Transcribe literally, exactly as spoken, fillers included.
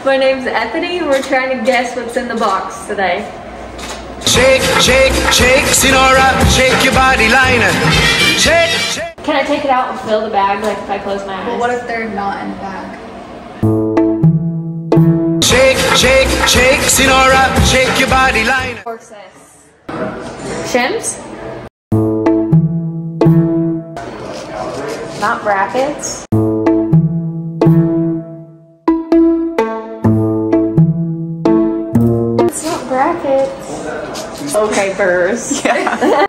My name's Ethaney. We're trying to guess what's in the box today. Shake, shake, shake, Sinora, shake your body liner. Shake, shake. Can I take it out and fill the bag, like if I close my eyes? Well, what if they're not in the bag? Shake, shake, shake, Sinora, shake your body liner. What's this? Shims? Not brackets. It's not brackets. Okay, burrs. Yeah.